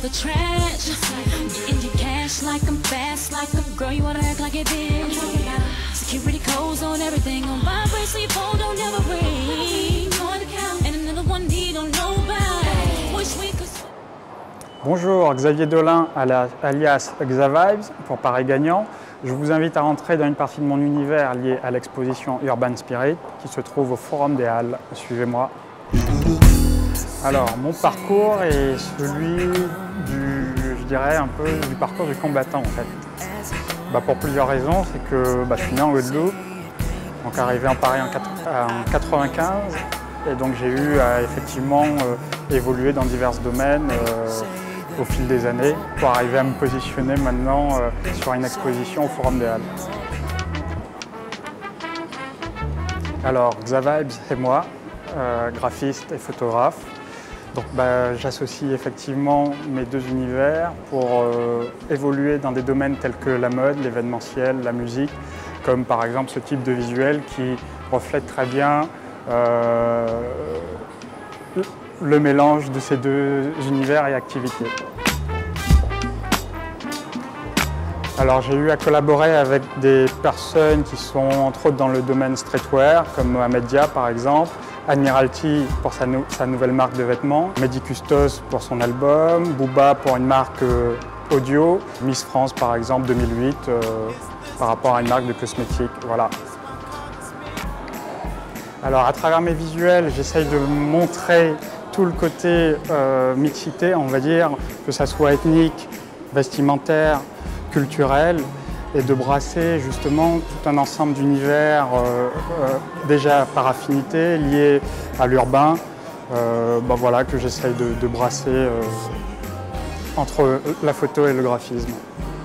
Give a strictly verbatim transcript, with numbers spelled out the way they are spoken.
the trash. Getting your cash like I'm fast, like a girl, you wanna act like it did. Security codes on everything, on vibrate, so your phone don't ever ring. And another one he don't know about. Wish we could. Bonjour, Xavier Dolin, alias Xavibes, pour Paris Gagnant. Je vous invite à rentrer dans une partie de mon univers liée à l'exposition Urban Spirit qui se trouve au Forum des Halles. Suivez-moi. Alors, mon parcours est celui du, je dirais, un peu du parcours du combattant en fait. Bah, pour plusieurs raisons, c'est que bah, je suis né en Guadeloupe, donc arrivé en Paris en quatre-vingt-quinze, et donc j'ai eu à effectivement euh, évoluer dans divers domaines euh, au fil des années pour arriver à me positionner maintenant euh, sur une exposition au Forum des Halles. Alors, Xavibes et moi, euh, graphiste et photographe. Donc bah, j'associe effectivement mes deux univers pour euh, évoluer dans des domaines tels que la mode, l'événementiel, la musique, comme par exemple ce type de visuel qui reflète très bien euh, le mélange de ces deux univers et activités. Alors j'ai eu à collaborer avec des personnes qui sont entre autres dans le domaine streetwear, comme Mohamed Dia par exemple, Admiralty pour sa, nou sa nouvelle marque de vêtements, Mehdi Custos pour son album, Booba pour une marque euh, audio, Miss France par exemple deux mille huit euh, par rapport à une marque de cosmétiques. Voilà. Alors à travers mes visuels, j'essaye de montrer tout le côté euh, mixité, on va dire, que ça soit ethnique, vestimentaire, culturel, et de brasser justement tout un ensemble d'univers euh, euh, déjà par affinité liés à l'urbain, euh, bah voilà, que j'essaye de, de brasser euh, entre la photo et le graphisme.